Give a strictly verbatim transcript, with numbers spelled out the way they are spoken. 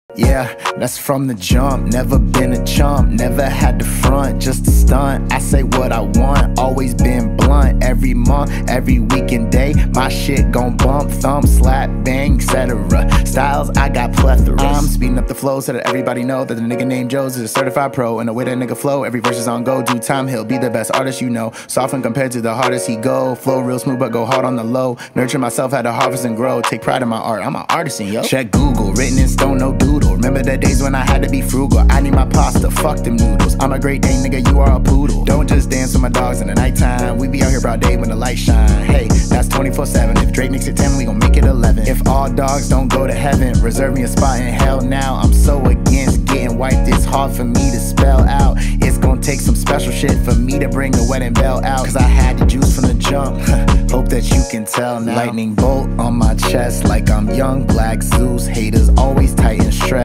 Yeah, that's from the jump. Never been a chump, never had to front, just a stunt. I say what I want, always been blunt. Every month, every week and day, my shit gon' bump, thump, slap, bang, et cetera. Styles, I got plethora. I'm speeding up the flow so that everybody know that the nigga named Joe's is a certified pro. And the way that nigga flow, every verse is on go. Due time, he'll be the best artist you know. Soften compared to the hardest he go. Flow real smooth but go hard on the low. Nurture myself, had to harvest and grow. Take pride in my art, I'm an artisan, yo. Check Google, written in stone, no doodle. Remember the days when I had to be frugal. I need my pasta, fuck them noodles. I'm a great day, nigga, you are a poodle. Don't just dance with my dogs in the nighttime. We be out here broad day when the lights shine. Hey, that's twenty-four seven. If Drake makes it ten, we gon' make it eleven. If all dogs don't go to heaven, reserve me a spot in hell now. I'm so against getting wiped, it's hard for me to spell out. It's gonna take some special shit for me to bring the wedding bell out. Cause I had the juice from the jump. Hope that you can tell now. Lightning bolt on my chest like I'm young Black Zeus. Haters always tight and stressed.